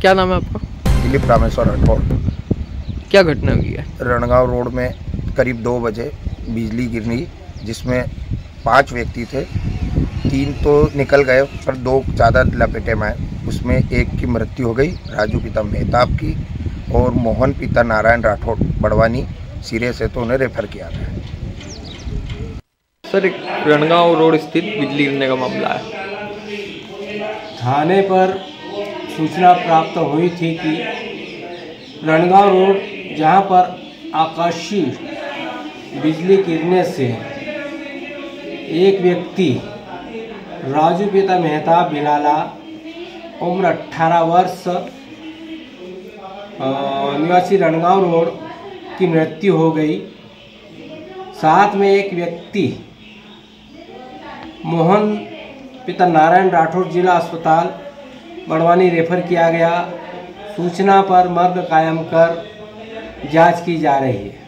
क्या नाम है आपका? दिलीप रामेश्वर राठौड़। क्या घटना हुई है? रणगांव रोड में करीब 2 बजे बिजली गिरी, जिसमें 5 व्यक्ति थे। 3 तो निकल गए पर 2 ज़्यादा लपेटे में आए। उसमें एक की मृत्यु हो गई, राजू पिता मेहताब की, और मोहन पिता नारायण राठौड़ बड़वानी सिरे से, तो उन्हें रेफर किया गया। सर, एक रणगांव रोड स्थित बिजली गिरने का मामला है। थाने पर सूचना प्राप्त हुई थी कि रणगांव रोड जहां पर आकाशीय बिजली गिरने से एक व्यक्ति राजू पिता मेहताब बिलाला उम्र 18 वर्ष निवासी रणगांव रोड की मृत्यु हो गई। साथ में एक व्यक्ति मोहन पिता नारायण राठौड़ जिला अस्पताल बड़वानी रेफर किया गया। सूचना पर मर्ग कायम कर जांच की जा रही है।